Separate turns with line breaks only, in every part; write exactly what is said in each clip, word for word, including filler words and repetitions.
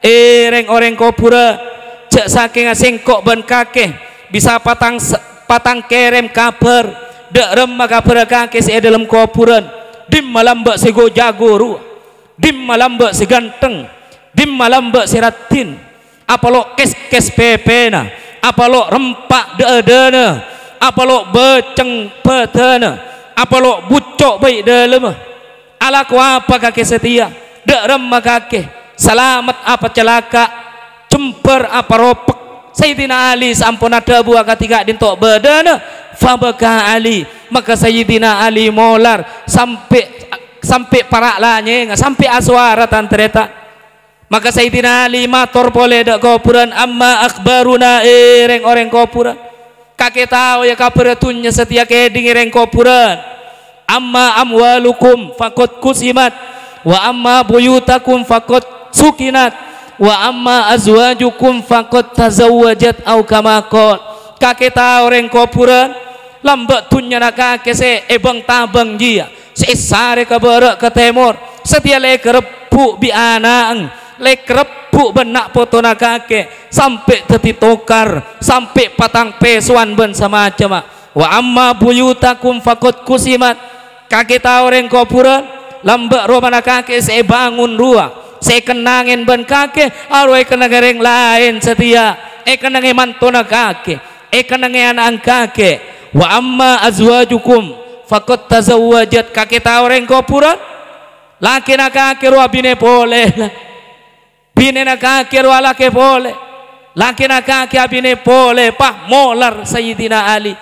Ereng orang kopura cek saking sengkok ban kakeh bisa patang patang kerem kabar dek remma kabar kakeh se dalam kopuran dim malam mbak sego jago ru dim malam mbak seganteng dim malam mbak seratin apa lo kes kes pepena apa lo rempak deedena apa lo beceng petena apa lo bucok baik dalam ala ku apa kakek setia dek remma kakeh selamat apa celaka cemper apa ropek Sayyidina Ali sampun ada buah ketika dintok badana fabaka Ali maka Sayyidina Ali molar sampai sampai parak lanye sampai aswara tantreta maka Sayyidina Ali mator pole dak kopuran amma akhbaruna ereng orang kopuran kakek tahu ya kabar tunya setia keding ereng kopuran amma amwalukum fakot kusimat wa amma buyutakum fakot sukinat wa amma azwajukum faqad tazawwajat au kama qol kakek ta orang kopuran lambak tunya nak kakek se ebang tabang dia se sare ke barat ke timur setia le kerepuk bi anang le kerepuk benak potona kakek sampai teti tokar sampai patang pesuan ben semacam wa amma buyutakum faqad kusimat kakek ta orang kopuran lambak rumah kakek se bangun ruang saya kenangin ban kakek arwah kenangin lain setia eh kenangin mantona kakek eh kenangin anak kakek wa amma azwajukum faqad tazawwajat kakek tahu orang kopuran laki nak kakek ruah bine boleh bine nak kakek ruah laki boleh laki nak kakek bine boleh pah molar Sayyidina Ali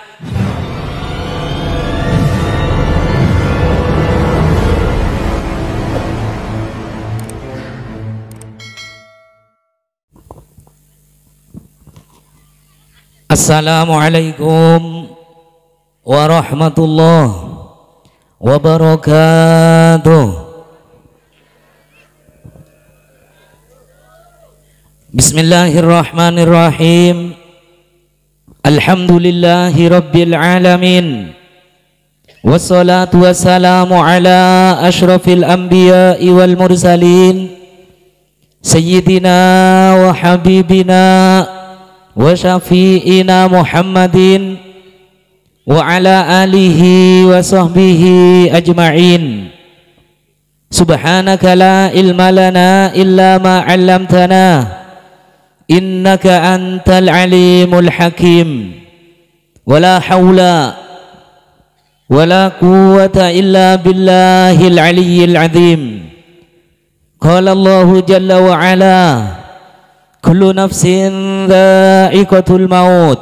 Assalamualaikum warahmatullahi wabarakatuh. Bismillahirrahmanirrahim. Alhamdulillahi rabbil alamin. Wassalatu wassalamu ala ashrafil anbiya'i wal mursalin Sayyidina wa habibina wa syafi'ina Muhammadin wa ala alihi wa sahbihi ajma'in. Subhanaka la ilma lana illa ma 'allamtana innaka antal alimul hakim. Wala hawla wala quwwata illa billahil aliyyil azim. Qala Allahu jalla wa ala kullu nafsin dha'iqatul maut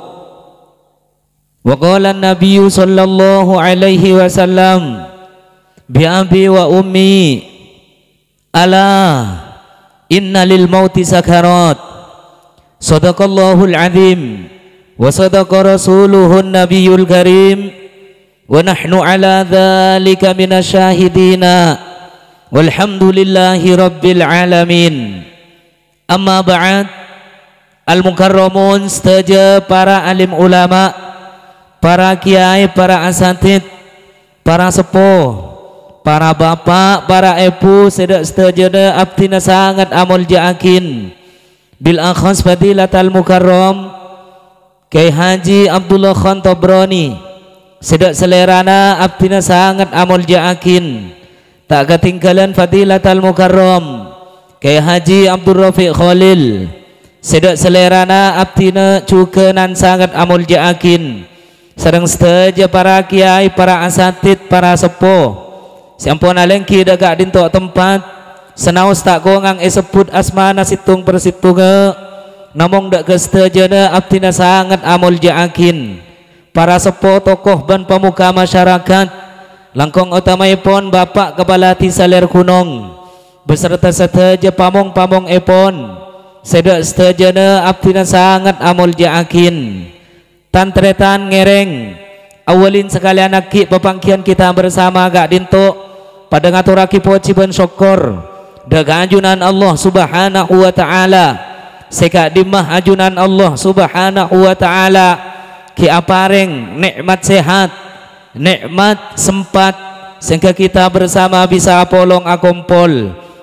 wa qala an-nabiyyu sallallahu alaihi wasallam bi abi wa ummi ala inna lil mauti sakarat sadaqallahul azim wa sadaqa rasuluhun nabiyyul karim wa nahnu ala dhalika minasyahidina walhamdulillahi rabbil alamin. Amma ba'd, al-mukarramun setuju para alim ulama, para kiai, para asatid, para sepuh, para bapak, para ibu sedak setuju abdina sangat amul ja'akin bil akhas fadilat al-mukarram Kyai Haji Abdullah Khan Tobroni sedak selerana abdina sangat amul ja'akin tak ketinggalan fadilat al-mukarram Kyai Haji Abdul Rafiq Khalil sedak selerana abdina juga nan sangat amul ja'akin sedang setuju para kiai, para asatid, para sepuh sampun alengki dagak dintok tempat senaus tak gongang esebut asmana situng persitunga namong dak kestajana abdina sangat amul ja'akin para sepuh tokoh ban pemuka masyarakat langkong utamaipun Bapak Kepala Tisaler Kunong beserta seteja pamong-pamong epon sedak setajana abdina sangat amul ja'akin tantretan ngereng awalin sekalian aki pepangkian kita bersama gak dintok pada ngaturaki poci ben syukur daga ajunan Allah subhanahu wa ta'ala seka dimah ajunan Allah subhanahu wa ta'ala ki apareng nikmat sehat nikmat sempat sehingga kita bersama bisa polong akompol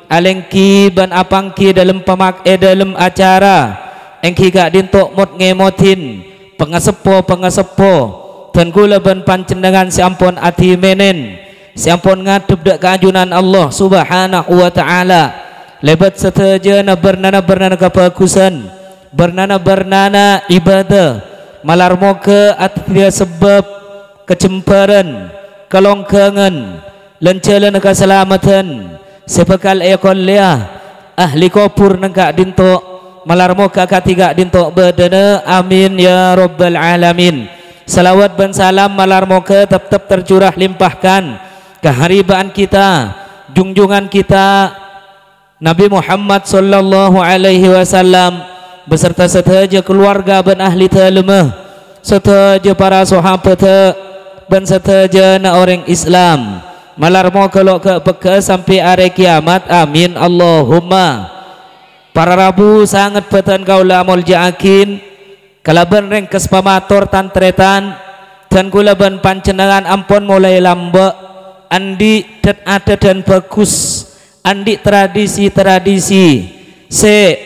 alengki ban apangki dalam pemak eh dalam acara engki gak dintok mot ngemotin pengasepo pengasepo dan kula ban panjenengan siampun ati menen siampun ngadep dak keajunan Allah subhanahu wa ta'ala lebat setajana bernana bernana kebagusan bernana bernana ibadah malar moga atia sebab kecemparan kelongkangan lencalan keselamatan sebekal ekolnya ahli kopur nengkak dintok malar moga katiga dintok bedana amin ya rabbal alamin. Salawat dan salam malar moga tetap tercurah limpahkan keharibaan kita junjungan kita Nabi Muhammad sallallahu alaihi wasallam beserta setaja keluarga dan ahli talemah setaja para sahabat dan setaja na orang Islam malar moga lo ke beka sampai hari kiamat amin Allahumma. Para Rabu sangat betan kaula amol jaakin kalaban reng kespamator tantretan dan kulaban pancenangan ampun mulai lamba andi dan ada dan bagus andi tradisi-tradisi se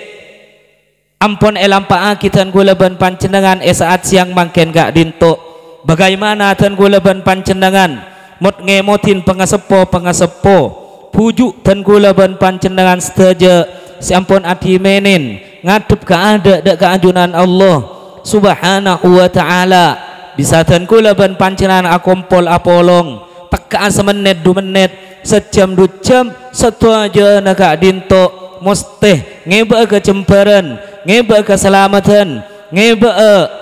ampun elampa akitan kulaban pancenangan e saat siang mangken gak dinto bagaimana dan kulaban pancenangan mot ngemotin pengasepo pengasepo pujuk dan kulaban pancenangan sedaja siampun adi menen ngadep ke ada dak keajunan Allah subhanahu wa ta'ala bisa dan kula ban pancenan akompol apolong tekaan semenit dua menit sejam dua jam satu aja naga dinto mustih ngeba kecemparan ngeba keselamatan ngeba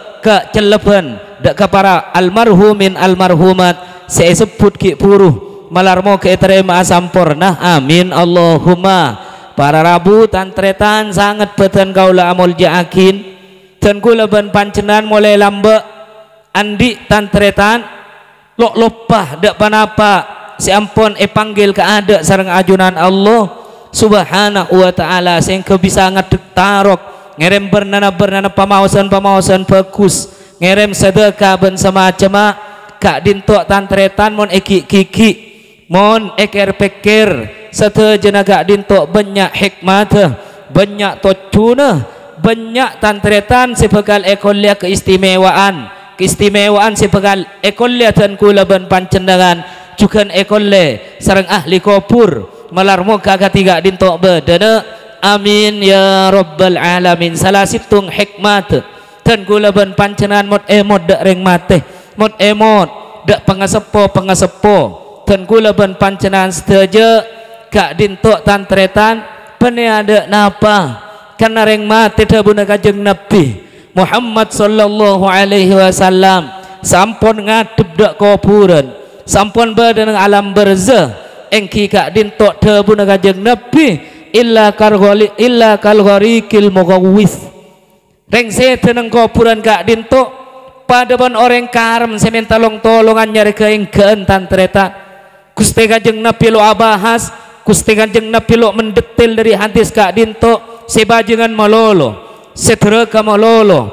kecelepan dak ke para almarhumin almarhumat saya sebut ki puruh malarmo ke terima sampurna amin Allahumma. Para Rabu tantretan sangat betan kaula amol jaakin dan kula ban pancenan mulai lamba andi tantretan lok lopah dak panapa si ampun e panggil ke ada sareng ajunan Allah subhanahu wa ta'ala sing bisa ngadek tarok ngerem bernana bernana pamawasan pamawasan bagus ngerem sedekah ben semacam kak dintok tantretan mon eki kiki mon eker peker satu jenaga dintok banyak hikmat banyak tocuna banyak tantretan sebekal ekolnya keistimewaan keistimewaan sebekal ekolnya dan kula ban pancendangan juga ekolnya sarang ahli kopur malar muka ketiga dintok bedana amin ya rabbal alamin. Salah situng hikmat dan kula ban pancendangan mod emot dak reng mate mod emot dak pengasepo pengasepo dan kula ban pancendangan sedaja kak dintok tantretan peniada napa karena reng mati dabuna kajeng Nabi Muhammad sallallahu alaihi wasallam sampun ngadep dak kuburan sampun badan alam barzah engki kak dintok dabuna kajeng Nabi illa karghali illa kalgharikil mughawwis reng sete nang kuburan kak dintok padaban orang karem semen tolong tolongan nyari keengkeun tantretan Gusti kajeng Nabi lo abahas Gusti Kanjeng Nabi lo mendetil dari hadis kak dinto sebajengan malolo setereka malolo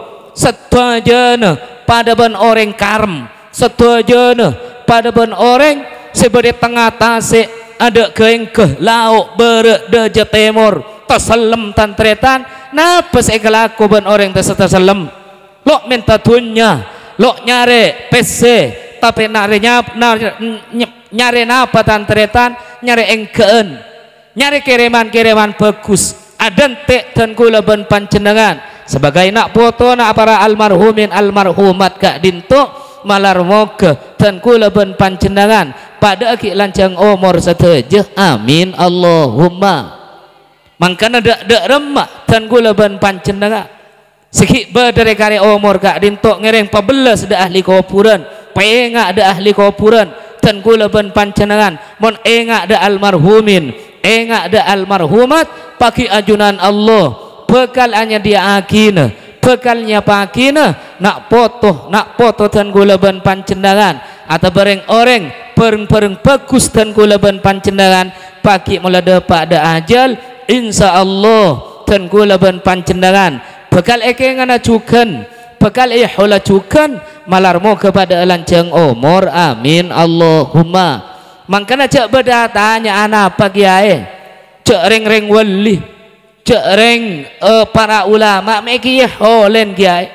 setuajana pada ban orang karm setuajana pada ban orang sebagai tengah tase ada keengkeh lauk berek deja temor tasalem tantretan napa sekalaku ban orang tasalem lo minta dunya lo nyare P C tapi nare nyap nare nyare napa tantretan nyari engkeun nyari kiriman-kiriman bagus adantek dan kula ban pancendengan sebagai nak foto nak para almarhumin almarhumat kak dinto malar moga dan kula ban pancendengan pada aki lancang umur seteja amin Allahumma. Mangkana dak dak remak dan kula ban pancendengan sikit badare kare umur kak dinto ngereng pabelas dak ahli kuburan pengak dak ahli kuburan dan kula ban pancenangan mon engak da almarhumin engak da almarhumat paki ajunan Allah bekal hanya dia akina bekalnya pakina nak foto nak foto dan kula ban pancenangan atau bareng orang pereng-pereng bagus dan kula ban pancenangan paki mula dapat da ajal insya Allah dan kula ban pancenangan bekal ekengan acukan bekal ihula cukan malarmu kepada lanceng umur amin Allahumma. Mangkana cak beda tanya anak apa kiai cek reng-reng wali, cek reng uh, para ulama meki holen kiai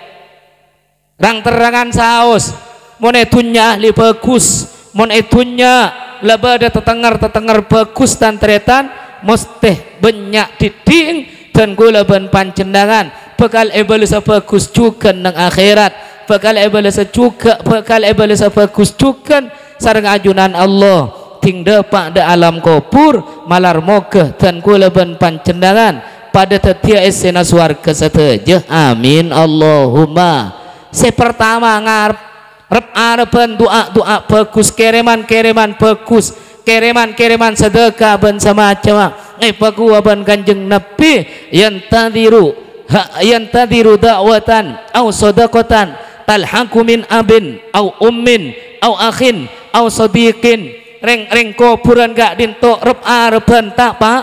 rang terangan saos mon etunya ahli bagus, mon etunya lebada tetengar-tetengar bagus dan tretan musteh banyak diding dan gula ban pancendangan bakal ebalisa bagus juga nang akhirat, bakal ebalisa juga bakal ebalisa bagus juga sareng ajunan Allah ting depak de alam kubur malar mogeh dan gula ban pancendangan pada tetia esena swarga sateja amin Allahumma. Se pertama ngarep rep arepan doa-doa bagus, kereman-kereman bagus, kereman-kereman sedekah ban semacam eh pakuwa ban Kanjeng Nabi yang tadiru ha yang tadiru da'watan au sadaqatan talhaqu min abin au ummin au akhin au sadiqin reng-reng kuburan gak dintok rep arepan tak pak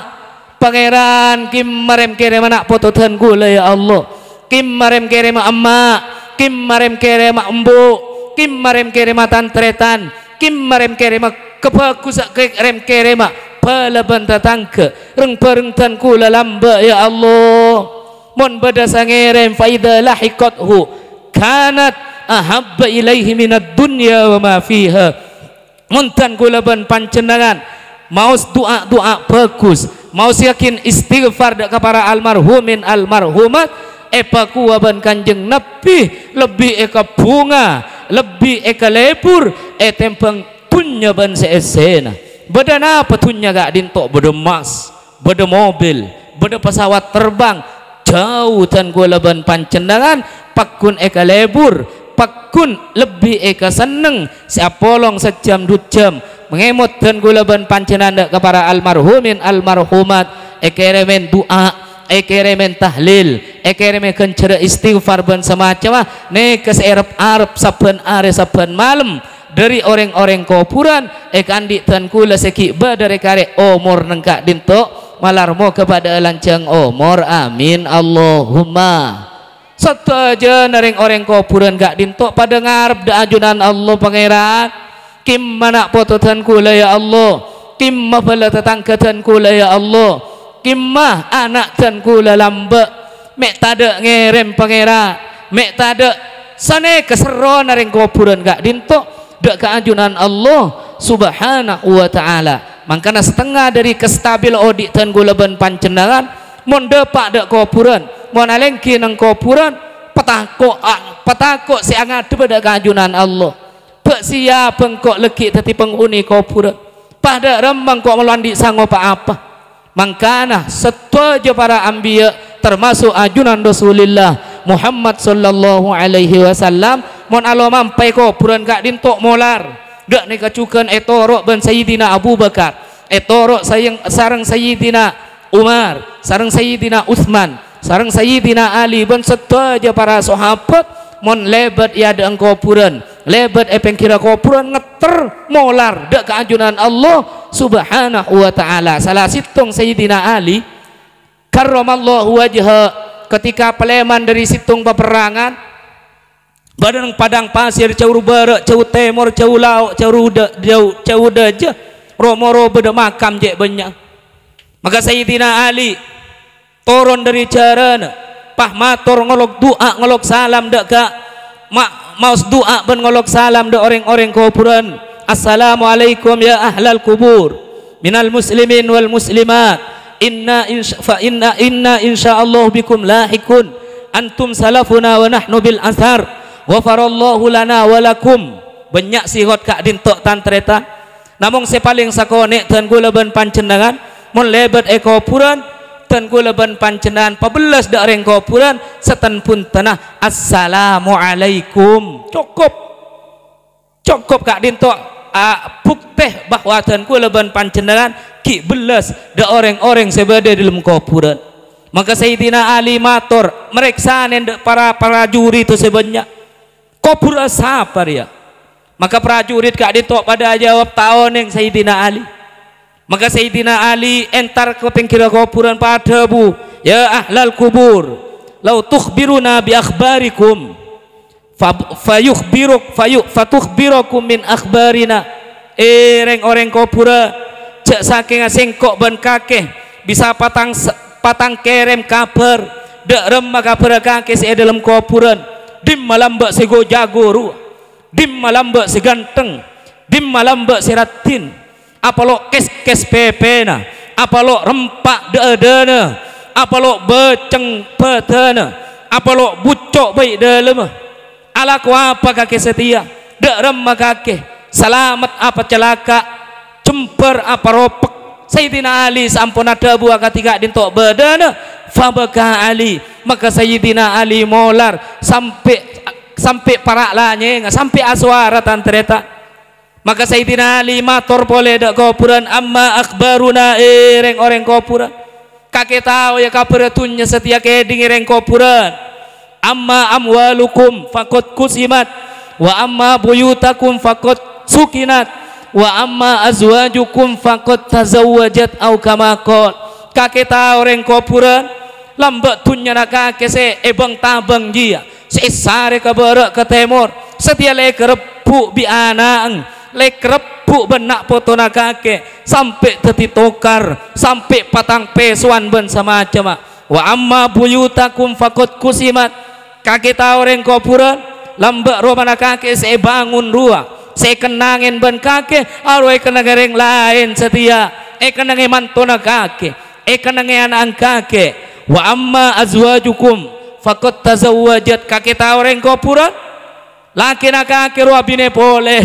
pangeran kim marem kereman nak pototan gula ya Allah, kim marem kereman emak, kim marem kereman embu, kim marem kerema tantretan, kim marem kerema kebagus kerem kerema palaban tatangke reng pereng tan kula lamba ya Allah mon badasa ngerem faida lahiqathu kanat ahabba ilaihi minad dunya wa ma fiha mon tan kula ban pancendangan maus doa-doa bagus, maus yakin istighfar dak para almarhumin almarhumat epa kuwaban Kanjeng Nabi lebih eka bunga lebih eka lebur etempeng punya ban seesena badana petunya gak dintok beda emas beda mobil beda pesawat terbang jauh dan gula ban pancendangan pakun eka lebur pakun lebih eka seneng siapolong sejam dua jam mengemot dan gula ban pancendangan kepada almarhumin almarhumat ekeremen doa ekeremen tahlil ekeremen kencera istighfar ban semacam ne keserep arep saben are saben malam dari orang-orang kuburan ekandi tan kula seki badare kare umur nengkak dintok malarmo kepada lancang umur amin Allahumma. Sataja naring orang kuburan gak dintok pada ngarep da ajunan Allah pangeran kim mana pototan kula ya Allah, kim mapala tetangkatan kula ya Allah, kimah anak dan kula lambek mek tada ngerem pangeran mek tada sane kesero naring kuburan gak dintok dak keajunan Allah subhanahu wa ta'ala. Makanya setengah dari kestabil odik dan gula ban pancendangan mon depak dak kuburan mon alengki nang kuburan petako petako si angat dak keajunan Allah bek sia bengkok leki tati penghuni kuburan pada rembang kok melandi sanggup apa. Makanya setuju para anbiya termasuk ajunan Rasulullah Muhammad sallallahu alaihi wasallam mon alo mampai kuburan gak dintok molar dak nika cukan etorok ban Sayyidina Abu Bakar etorok sayang sareng Sayyidina Umar sareng Sayyidina Utsman sareng Sayyidina Ali ban setuju para sahabat mon lebat ya ada kuburan lebat epeng kira kuburan ngeter molar dak keajunan Allah subhanahu wa ta'ala. Salah situng Sayyidina Ali karramallahu wajha ketika peleman dari situng peperangan badan padang pasir jauh barat jauh timur jauh laut jauh jauh jauh daja romoro beda makam je banyak maka Sayyidina Ali turun dari jaran pah matur ngolok doa ngolok salam dak ka mak maus doa ben ngolok salam dak orang-orang kuburan assalamualaikum ya ahlal kubur minal muslimin wal muslimat inna insya fa inna inna insyaallah bikum lahikun antum salafuna wa nahnu bil athar ghafarallahu lana wa lakum banyak sihot kak dintok tantretan namung sepaling sakonek dan gula ban pancendangan mon lebat eko puran dan gula ban pancendangan pabelas dak reng kuburan setan pun tanah assalamualaikum cukup cukup kak dintok uh, bukteh bahwa dan gula ban pancendangan ki belas da orang-orang sebada dalam kuburan. Maka Sayyidina Ali matur meriksa nende para prajurit itu sebanyak kubur siapa dia. Maka prajurit gak ditok pada jawab tahun yang Sayyidina Ali. Maka Sayyidina Ali entar ke pengkira kuburan pada bu ya ahlal kubur lau tukhbiruna bi akhbarikum fayukhbiruk fayu fatukhbirukum min akhbarina eh reng orang kuburan cek saking sengkok ban kakeh bisa patang patang kerem kabar dek rem kabar kake se dalam kuburan dim malam mbak sego jago ru dim malam mbak seganteng dim malam mbak seratin apa lo kes kes pepena apa lo rempak de-dena apa lo beceng petena apa lo bucok baik dalam ala ku apa kake setia dek rem kake selamat apa celaka cemper apa ropek Sayyidina Ali sampun ada buah ketika dintok badana fabaka Ali maka Sayyidina Ali molar sampai sampai parak lanye sampai aswara tantreta maka Sayyidina Ali mator pole dak kuburan amma akhbaruna ereng orang kuburan kakek tahu ya kabar tunya setia keding ereng kuburan amma amwalukum fakot kusimat wa amma buyutakum fakot sukinat wa amma azwajukum faqad tazawwajat au kama qol kakek ta orang kuburan lambat tunya nak kakek se ebang tabang dia se sare ke barat ke timur setia le kerepu bi anang le kerepu benak potona kakek sampai teti tokar sampai patang pesuan ben semacam wa amma buyutakum faqad kusimat kakek ta orang kuburan lambat rumah kakek se bangun ruah saya kenangin ban kakek, arwah kenangin lain setia, eh kenangin mantona kakek, eh kenangin anak kakek. Wa amma azwajukum fakot tazawwajat kakek tahu orang kuburan, laki nak kakek ruah bine boleh,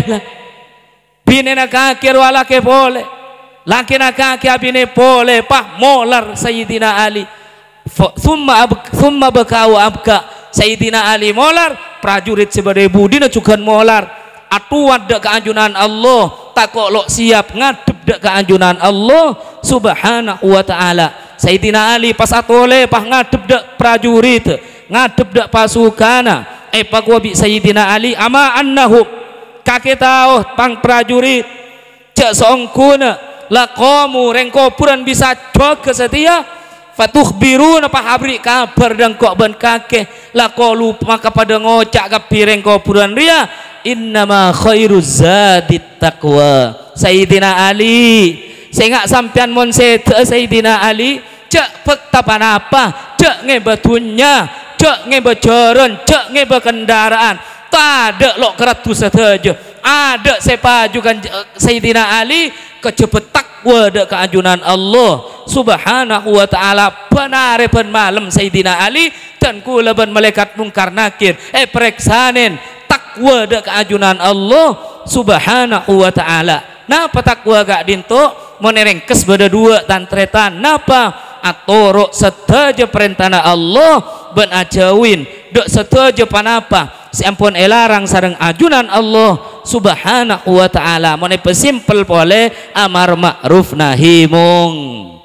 bine nak kakek ruah laki boleh, laki nak kakek bine boleh, pah molar Sayyidina Ali. Summa summa bakau abka Sayyidina Ali molar, prajurit sebagai budina cukan molar. Atuan dek keanjunan Allah tak kok lo siap ngadep dek keanjunan Allah subhanahu wa ta'ala Sayyidina Ali pas atole pah ngadep dek prajurit ngadep dek pasukana eh pak wabi Sayyidina Ali ama annahum kakek tahu pang prajurit cek songkuna laqamu reng kuburan bisa jaga setia fatukhbiruna pa habri kabar dan kok ban kakek laqalu maka pada ngocak ke pireng kuburan ria innama khairuz zadit taqwa Sayyidina Ali saya nggak sampean mon sete Sayyidina Ali cek pektapan apa cek ngebatunya cek ngebajaran cek ngebakendaraan tak ada lo keratu saja ada sepajukan Sayyidina Ali kecepet takwa ada keanjunan Allah subhanahu wa ta'ala benar ben malam Sayyidina Ali dan kula ben malaikat mungkar nakir eh pereksanin takwa dak keajunan Allah subhanahu wa ta'ala napa takwa gak dinto menerengkes beda dua tantretan napa atorok setaja perintahna Allah ben ajawin dok setaja panapa seampun elarang sareng ajunan Allah subhanahu wa ta'ala mone pesimpel pole amar ma'ruf nahi mung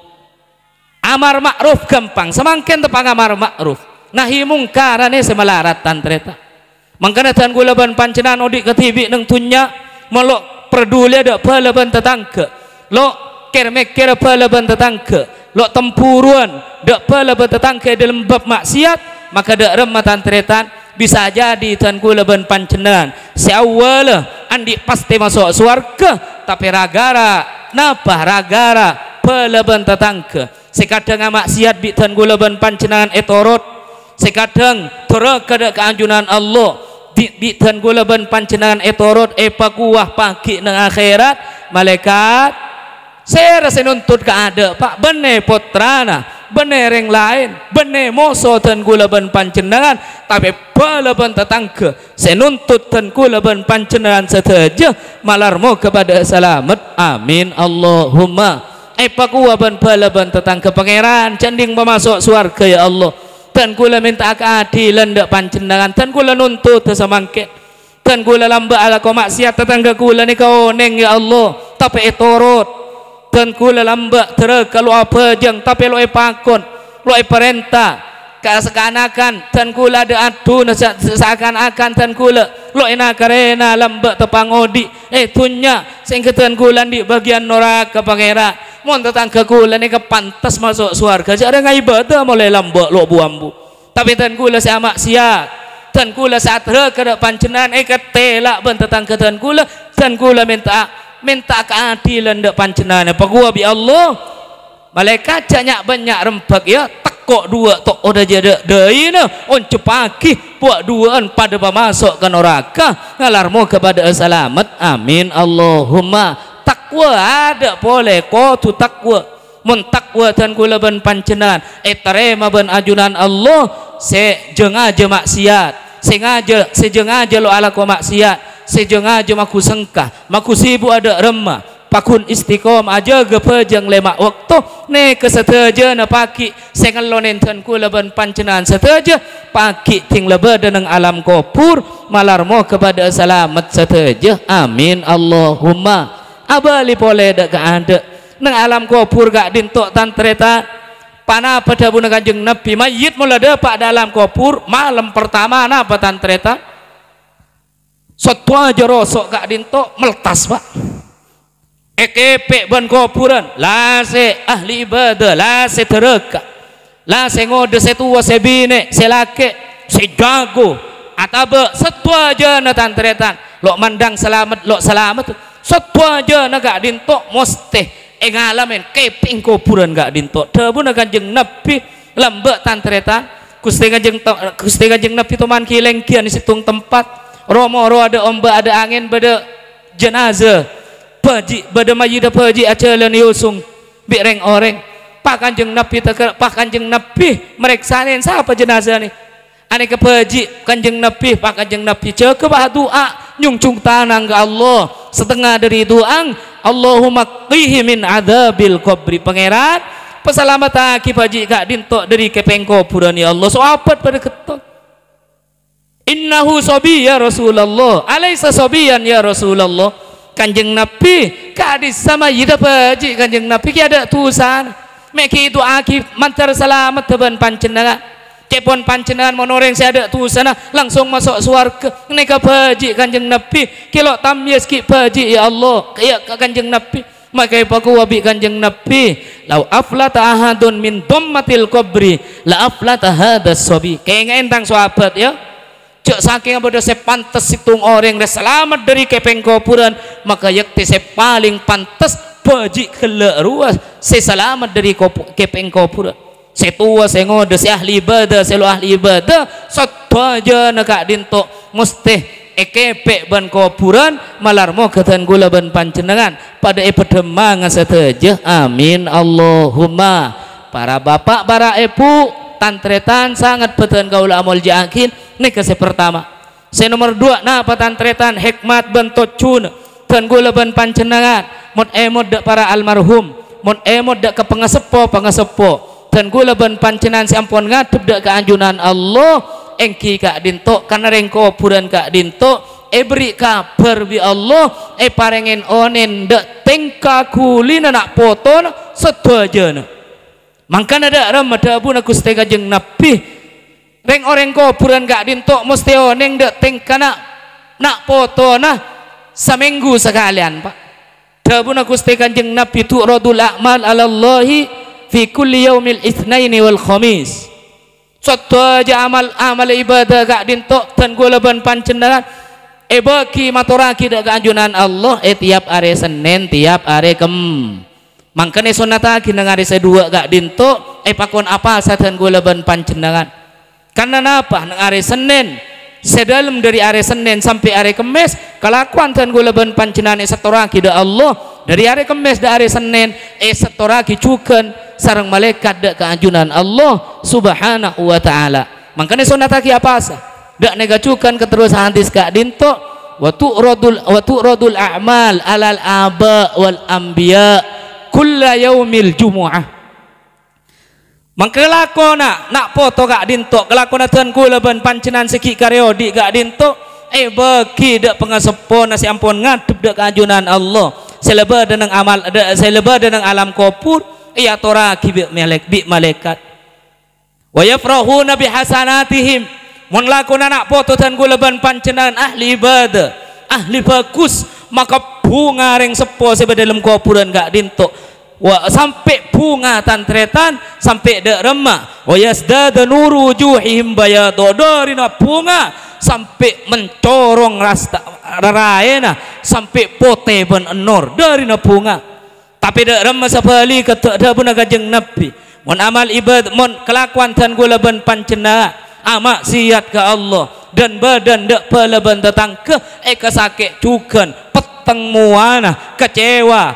amar ma'ruf gampang semangken tepang amar ma'ruf nahi mungkarane semelarat tantreta mangkana tan gula ban pancenan odik ketibi nang tunya melok peduli ada pala ban tetangga lo kermek kira pala ban tetangga lo tempuruan dak pala ban tetangga dalam bab maksiat maka dak remah tantretan bisa jadi tan gula ban pancenan seawala andi pasti masuk surga tapi ragara napa ragara pala ban tetangga sekadang maksiat bi tan gula ban pancenan etorot sekadang tora kada keanjunan Allah di di tan gula ban pancenangan etorot epa kuah pagi nang akhirat malaikat saya rasa nuntut ke ada pak bene potrana bene reng lain bene moso tan gula ban pancenangan tapi pala ban tetangga saya nuntut tan gula ban pancenangan saja malar mau kepada selamat amin Allahumma epa kuah ban pala ban tetangga pangeran canding memasuk surga ya Allah dan kula minta keadilan dak pancenangan dan kula nuntut semangke dan kula lamba ala ko maksiat tetangga kula ni kau neng ya Allah tapi etorot dan kula lamba terus kalau apa jeng tapi lo epakon lo perintah seakan-akan dan kula ada adu seakan-akan dan kula lo enak karena lamba tepang odi eh tunya singketan kula di bagian neraka pangeran mon tetangga kula ni kepantas masuk surga jadi ada ibadah mulai lamba lo buambu tapi tan kula saya maksiat tan kula saat re kada pancenan eh ketela ben tetangga tan kula tan kula minta minta keadilan dak pancenan apa gua bi Allah malaikat janyak banyak rempag ya tekok dua tok udah jadi deui na on cepaki puak duaan pada masuk ke neraka ngalarmu kepada selamat amin Allahumma takwa ada boleh ko tu takwa mun takwa tan kula ban pancenan etarema ban ajunan Allah se jengaja maksiat sengaja sejengaja lo ala ko maksiat sejengaja maku sengkah maku sibuk ada remah pakun istiqom aja gepejang lemak waktu ne keseteja na paki sengal lonen tan kula ban pancenan seteja paki ting lebe deneng alam kopur malarmo kepada selamat seteja amin Allahumma abali boleh dak ada nang alam kopur gak dintok tantreta pana pada buna kanjeng Nabi mayit mula dapat dalam kopur malam pertama napa tantreta sotwa aja rosok gak dintok meltas pak ekepek ban kopuran la se ahli ibadah la se tereka la se ngode se tua se bine se lake se jago atabe setwa aja na tantretan lo mandang selamat lo selamat setwa aja na gak dintok mosteh eh ngalamin keping kopuran gak dintok debu na kanjeng Nabi lembek tantretan kusti kanjeng kusti kanjeng Nabi teman kileng kian di situng tempat romo ro ada ombak ada angin pada jenazah paji pada mayida paji acalan yusung bireng orang pak kanjeng Nabi tak pak kanjeng Nabi mereksain siapa jenazah ni ane ke paji kanjeng Nabi pak kanjeng Nabi cek bah doa nyungcung tanang ke Allah setengah dari doa Allahumma qihi min adzabil qabri pangeran pesalamat aki paji gak dintok dari kepengko purani Allah so apa pada ketok innahu sabi ya Rasulullah alaisa sabiyan ya Rasulullah kanjeng Nabi kadis sama yida paji kanjeng Nabi ki ada tusan meki itu aki mantar selamat teban pancenengan cepon pancenengan monoreng saya ada tusana langsung masuk surga neka paji kanjeng Nabi kilo tamyes ki paji ya Allah kayak kanjeng Nabi maka paku wabi kanjeng Nabi lau aflata ahadun min dhammatil qabri la aflata hadas sabi kayak entang sahabat ya cek saking pada saya pantas situng orang yang selamat dari kepeng kopuran maka yakti saya paling pantas baji kelak ruas saya selamat dari kepeng kopuran saya tua saya ngode saya ahli ibadah saya lo ahli ibadah satu aja nak dintok mesti ekepek ban kopuran malarmo ketan gula ban pancenengan pada epedemang seteja amin Allahumma para bapak para ibu tantretan sangat beten kaula amol jakin ini kasih pertama saya nomor dua nah patantretan hikmat bentot cun dan gula ban pancenangan mod emod dak para almarhum mod emod dak ke pengasepo pengasepo dan gula ban pancenan si ampun ngadep dak ke anjunan Allah engki kak dintok karena rengko puran kak dintok e beri kabar bi Allah e parengen onen dak tengka kulina nak poton sedajana mangkana dak ramada abu nak Gusti Kanjeng Nabi reng orang kopuran gak dintok mesti oneng dek tengkana nak foto nah seminggu sekalian pak dabuna Gusti Kanjeng Nabi tu'radul a'mal ala Allahi fi kulli yaumil itsnaini wal khamis satu aja amal amal ibadah gak dintok dan gulaban pancendaran e bagi maturaki dak anjunan Allah eh tiap hari Senin tiap hari Kem mangkane sunataki nang hari sedua gak dintok eh pakon apa sadan gulaban pancendaran karena apa nang hari Senin sedalam dari hari Senin sampai hari Kamis kelakuan dan gulaban pancenane setoraki da Allah dari hari Kamis da hari Senin eh setoraki cukan sarang malaikat da keanjunan Allah subhanahu wa ta'ala makanya sunataki apa sah dak nega cukan keterus hadis kak dinto wa tu'radul wa tu'radul a'mal alal aba wal anbiya kulla yaumil jumu'ah mangkelakona nak foto gak dintok kelakona tuan kula ban pancenan seki karyodi gak dintok eh bagi dak pengasepo nasi ampun ngadep dak keanjunan Allah seleba dengan amal seleba dengan alam kopur iya toraki bi malaikat bi malaikat wa yafrahuna bi hasanatihim mun lakona nak foto tuan kula ban pancenan ahli ibadah ahli bagus maka bunga reng sepo sebe dalam kopuran gak dintok wa sampai bunga tantretan sampai dak remah wa yasdada nuru wujuhihim bayadu darina bunga sampai mencorong rasta raraena sampai pote ben enor darina bunga tapi dak rem sapali kata dak pun kanjeng Nabi mun amal ibad mun kelakuan tan gula ben pancena amak siat ke Allah dan badan dak pelaban tetang ke eka sakit cukan peteng muana kecewa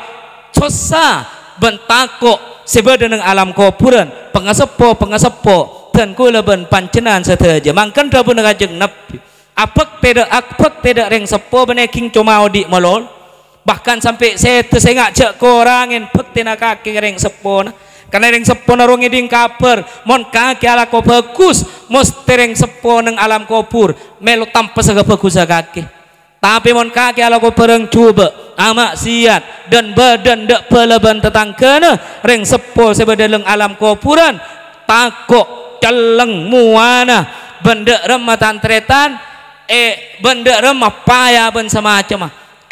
susah bentakok sebadan dengan alam kuburan pengasepo pengasepo dan gula ben pancenan sateja mangkan dak pun kanjeng Nabi apek tidak apek tidak reng sepo beneking cuma odi malol bahkan sampai saya tersengak cek korangin pek tina kaki reng sepo na karena reng sepo na rong iding kaper mon kaki ala ko bagus mesti reng sepo neng alam kubur melu tanpa sega bagus kaki tapi mon kaki ala ko pereng coba amak siat dan badan dak pelaban tetangkana reng sepo sebadaleng alam kuburan takok celeng muana benda rematan tretan eh benda remah payah ben semacam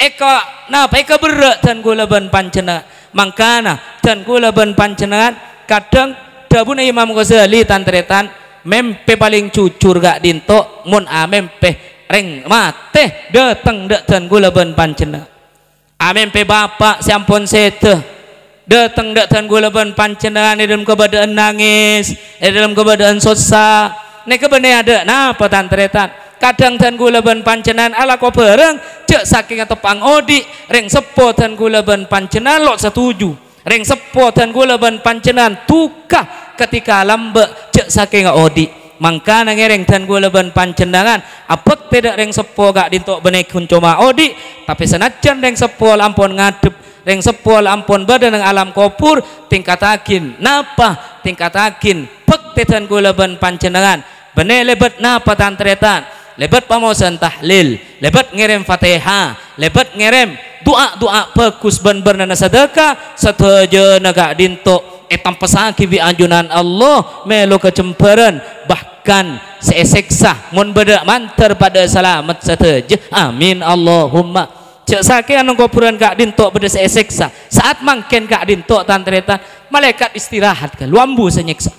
eka napa eka berat dan gula ben pancena mangkana dan gula ben pancenaan kadang dabuna Imam Ghazali tantretan mempe paling cucur gak dinto mun a mempe reng mate dateng dak dan gula ben pancena a mempe bapak sampun sete dateng dak dan gula ben pancenaan di dalam keadaan nangis di dalam keadaan susah nek bene ada napa tantretan kadang dan gula ben pancenan ala ko bareng cek saking tepang odi reng sepo dan gula ben pancenan lo setuju reng sepo dan gula ben pancenan tukah ketika lambe cek saking odi mangkana ngereng dan gula ben pancenangan apek tidak reng sepo gak dintok benekun cuma odi tapi senajan reng sepo ampun ngadep reng sepo ampun badan alam kubur tingkatakin napa tingkatakin pek dan gula ben pancenangan bene lebet napa tantretan lebat pamosan tahlil, lebat ngerem fatihah, lebat ngerem doa-doa bagus ben bernana sedekah setuju naga dinto etam pesaki bi anjunan Allah melu kecemperan bahkan seeseksa mun beda mantar pada selamat setuju amin Allahumma cek sake anu kuburan gak dinto beda seeseksa saat mangken gak dinto tantretan malaikat istirahat ke luambu senyeksa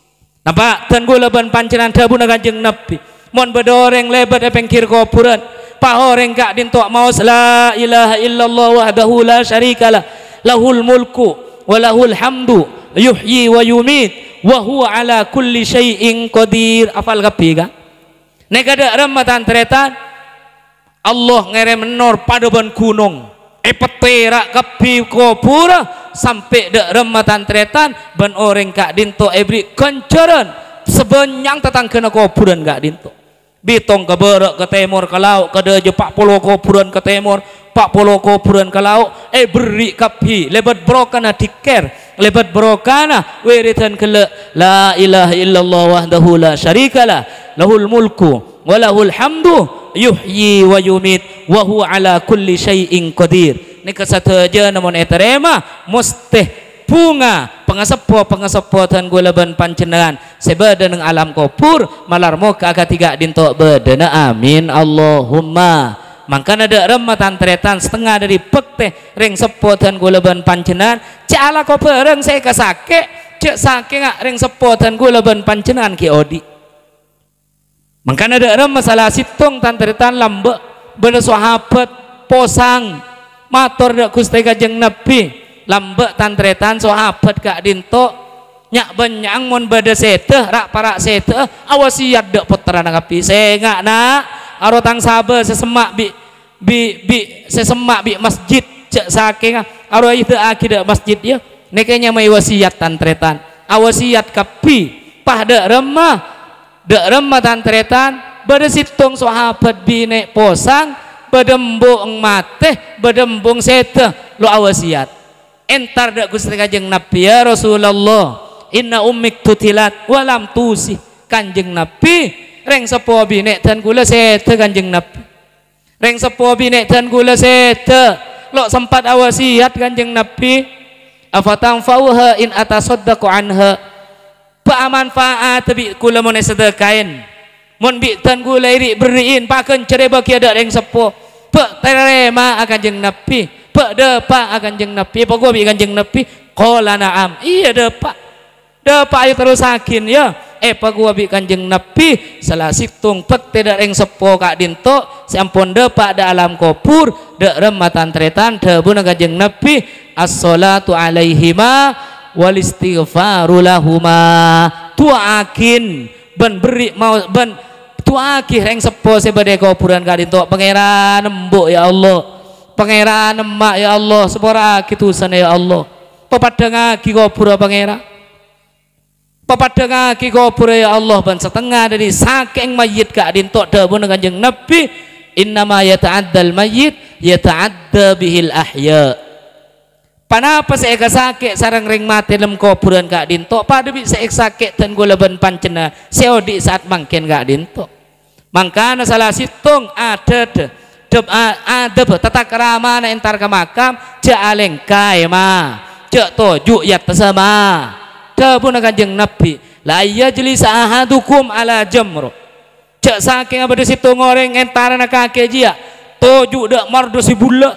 nampak dan gula ban pancenan dabu kanjeng Nabi mon bedoreng lebat epengkir kuburan pahoreng gak dintok maus la ilaha illallah wahdahu la syarikalah lahul mulku wa lahul hamdu yuhyi wa yumit wa huwa ala kulli syai'in qadir afal kapi ka nek ada ramatan tretan Allah ngerem menor pada ban gunung epetera kapi kubura sampai dak ramatan tretan ban orang gak dintok ebri kenceran sebenyang tetang kena kuburan gak dintok bitong ke berak ke timur ke laut ke deje pak puluh kuburan ke timur pak puluh kuburan ke laut eh beri kapi lebat brokana diker lebat brokana wiritan kele la ilaha illallah wahdahu la syarikalah lahul mulku wa lahul hamdu yuhyi wa yumit wa huwa ala kulli syai'in qadir ni kesateja namun eterema mustih bunga pengasepo pengasepo dan gula ban pancenengan sebada neng alam kubur malar muka agak tiga dintok bedana amin Allahumma mangkana ada rematan tretan setengah dari pekte ring sepo dan gula ban pancenengan cek ala kubur reng saya kasake cek sake ngak ring sepo dan gula ban pancenengan ki odi mangkana ada rem masalah situng tan tretan lambe benda sahabat posang matur dak Gusti Kanjeng Nabi lambek tantretan sahabat gak dinto nyak benyang mon bada seteh rak parak seteh awasiat dak putra ngapi sengak nak aro tang sabe sesemak bi bi bi sesemak bi masjid cek saking aro itu akidah masjid ya nekenya mai wasiat tantretan awasiat kapi pah dak remah dak remah tantretan bada situng sahabat bine posang badembung mateh badembung seteh lo awasiat entar dak Gusti Kanjeng Nabi ya Rasulullah inna ummik tutilat walam tusi Kanjeng Nabi reng sepo bine dan gula sete Kanjeng Nabi reng sepo bine dan gula sete lo sempat awasiat Kanjeng Nabi afatang fauha in atasaddaqu anha pa manfaat bi kula mun sedekain mun bi tan gula iri beriin pakeun cere bagi ada reng sepo pe terema Kanjeng Nabi pak depak akan jeng Nabi apa gua bikin jeng Nabi qala na'am iya depak dapat ayo terus sakin ya eh pagua bi kanjeng Nabi salah situng pek tidak reng sepo kak dinto sampun dapat da alam kopur dek rematan tretan debun kanjeng Nabi as-salatu alaihima wal istighfaru lahuma tuakin ben beri mau ben tuaki reng sepo sebade kopuran kak dinto pangeran embuk ya Allah pangeran emak ya Allah sepora kitusan ya Allah pepadang aki kopura pangeran pepadang aki kopura ya Allah ban setengah dari saking mayit kak dintok dawuh kanjeng Nabi innama yata'addal mayit yata'adda bihil ahya panapa saya kasake sarang ring mati dalam kuburan kak dintok pada bi saya sakit dan gula ban pancena seodi saat mangken kak dintok mangkana salah situng ada deb ada tata kerama na entar ke makam jaaleng kai ma cek tojuk yat sama dapun kanjeng Nabi la yajlis ahadukum ala jamro cek saking apa di situ ngoreng entar na kake jia tojuk dek mardo si bulla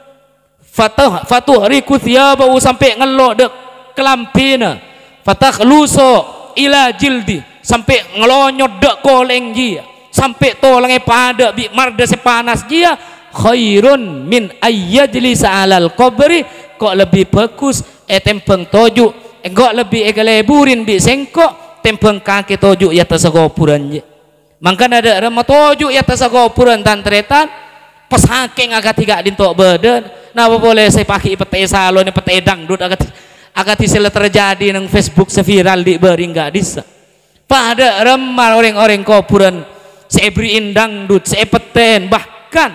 fatah fatuh riku thiyabahu sampai ngelok dek kelampina fatah luso ila jildi sampai ngelonyot dek koleng jia sampai tolongnya pada bi marda sepanas dia khairun min ayyajlis alal qabri kok lebih bagus eh tempeng toju eh kok lebih eh leburin bi sengkok tempeng kaki toju ya tasagopuran je mangkan ada remah toju ya tasagopuran tantretan pesaking agak tiga dintok badan nah boleh saya pakai pete salon pete dangdut agak agak tisela terjadi nang Facebook seviral di bering gak bisa pada remah orang-orang kopuran sebri indang dut sepeten bahkan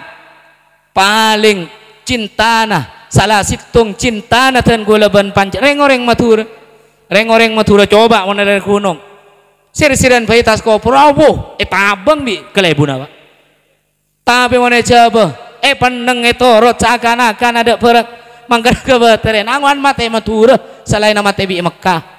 paling cintana salah situng cintana dan gula ban panc reng-oreng matura reng-oreng matura coba mana dari gunung sir-siran bayi tas kopur awo eh tabang bi kelebuna pak tapi mana coba eh peneng itu rot seakan-akan ada perak mangkar kebetulan angwan mate matura selain nama tebi Mekah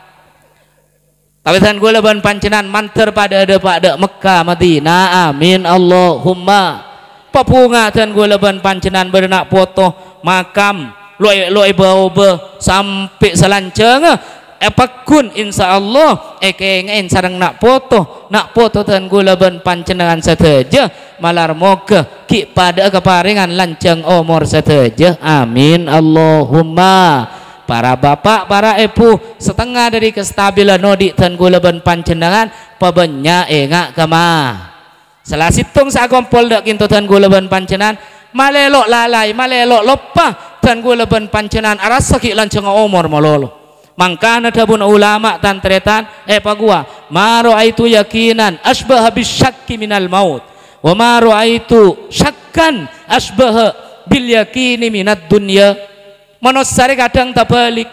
tapi tan gula ban pancenan manter pada ada pada Mekah Madinah amin Allahumma papunga tan gula ban pancenan berenak foto makam loe loe bau be sampai selanceng epakun insyaallah ekengen sareng nak foto nak foto tan gula ban pancenan sateja malar moga ki pada keparingan lanceng umur sateja amin Allahumma para bapak, para ibu setengah dari kestabilan nodik dan gulaban pancendangan pabenya engak kama salah situng sa kompol dak kinto dan gulaban pancenan malelok lalai malelok lopah dan gulaban pancenan aras sakit lanceng umur malolo mangkana dabun ulama tantretan eh pagua maro aitu yakinan asbah bisyakki minal maut wa maro aitu syakkan asbah bil yakini minad dunya manusia kadang tak balik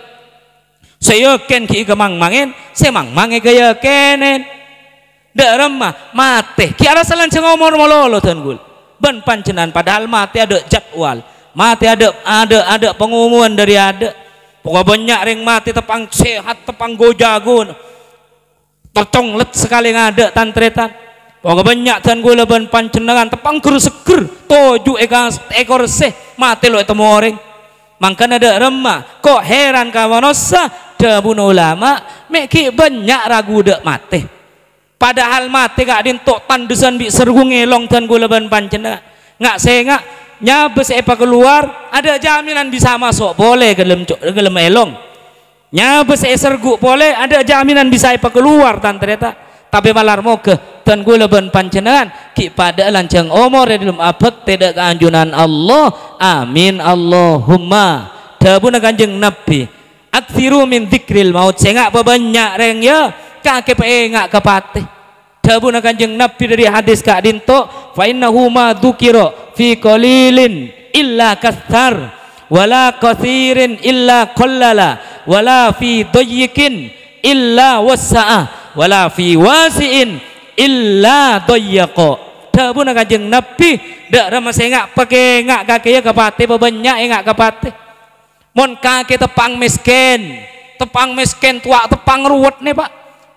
saya yakin ki kemang mangin saya mang mangi gaya kenen dak remah mate ki arah selanceng umur mololo dan gul ban pancenan padahal mate ada jadwal mate ada ada ada pengumuman dari ada pokok banyak ring mati tepang sehat tepang gojagun terconglet sekali ngada tantretan pokok banyak dan gula ban pancenangan tepang ker seger toju ekor seh mati lo itu moreng mangkana ada remah kok heran kawaноsa dabun ulama meki banyak ragu dak mate padahal mate gak dintok tandusan bi sergu ngelong dan gula ban pancenangan ngak sengak nyabes epa keluar ada jaminan bisa masuk boleh gelem gelem elong nyabes e sergu boleh ada jaminan bisa epa keluar tan ternyata tapi malar moga dan gula ban pancenangan ki pada lanceng umur di dalam abad tidak keanjunan Allah amin Allahumma dabuna kanjeng Nabi aksiru min dzikril maut sengak banyak reng ya kake peengak kepatih dabuna kanjeng Nabi dari hadis kak dinto fa innahu ma dzukira fi qalilin illa kathar wala kathirin illa qallala wala fi dayyikin illa wasa'a wala fi wasi'in illa dayyaqa dabuna kanjeng Nabi dak rama sengak pake ngak kake ya kepatih banyak engak kepatih mon kake tepang miskin tepang miskin tua tepang ruwet nih pak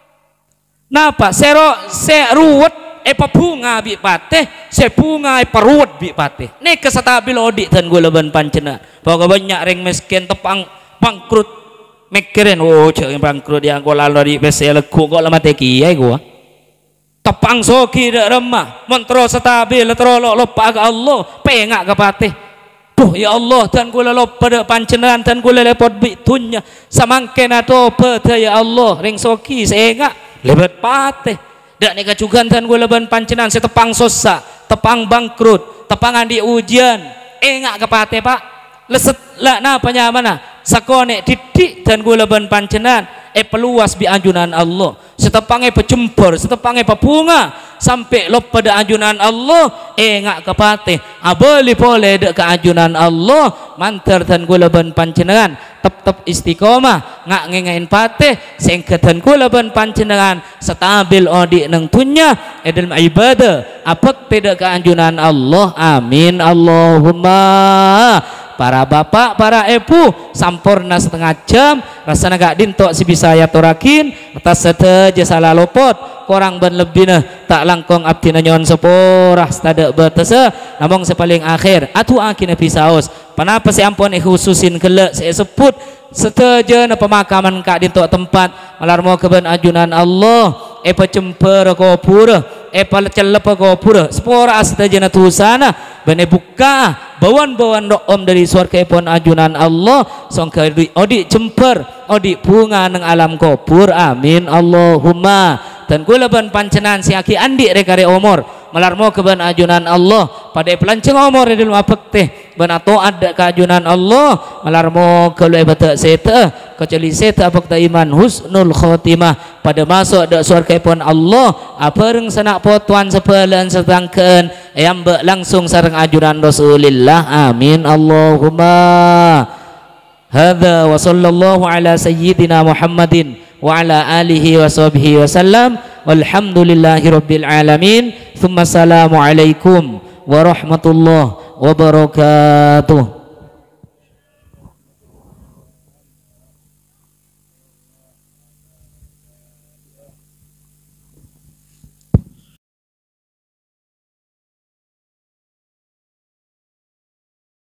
napa sero se ruwet e bunga bi pateh se bunga e peruwet bi pateh nih kesetabil odik dan gula ban pancena pokok banyak ring miskin tepang bangkrut mikirin oh cek yang bangkrut yang gua lalu di besel ku kok lama teki ya gua tepang soki dak remah mentro stabil terolok lupa ke Allah pengak ke patih duh ya Allah dan kula lupa dak pancenan dan kula lepot bitunya samangken atau pete ya Allah ring soki sengak lebet patih dak ni kacugan dan kula ban pancenan setepang sosa tepang bangkrut tepang andi ujian engak ke patih pak leset lah napa nyamana sakone didik dan gula ban pancenan eh peluas bi anjunan Allah setepange pecempur setepange pebunga sampai lop pada anjunan Allah eh ngak kepate abali pole dek ke anjunan Allah mantar dan gula ban pancenan tep-tep istiqomah ngak ngengain pate sengke dan gula ban pancenan stabil odi neng tunya edel ibadah apek tidak ke anjunan Allah amin Allahumma. Para bapak, para ibu sampurna setengah jam rasanya gak dintok si bisa ya torakin atas seteja salah lopot korang ben lebih nah tak langkong abdi nyon seporah stadak betese namong sepaling akhir atu akin pisaos panapa si ampun khususin kelek saya sebut seteja na pemakaman kak dintok tempat malar mau keben ajunan Allah e pecemper ko pura e palecel ko pura sepora seteja na tusana bene buka bawan-bawan om dari surga pun ajunan Allah songka odi cemper odi bunga neng alam kubur amin Allahumma dan kula ban pancenan si aki andi rekare umur malarmo keban ajunan Allah pada pelanceng umur di rumah pekte ban atau ada keajunan Allah malarmo kalau ebata seta kecuali seta pekta iman husnul khotimah pada masuk dak surga pun Allah apareng sanak potuan sepelan setangkeun yang langsung sareng ajunan Rasulillah amin Allahumma. Hadza wa sallallahu ala sayyidina Muhammadin wa ala alihi wa sahbihi wa sallam walhamdulillahi rabbil alamin thumma assalamu alaikum warahmatullahi wabarakatuh.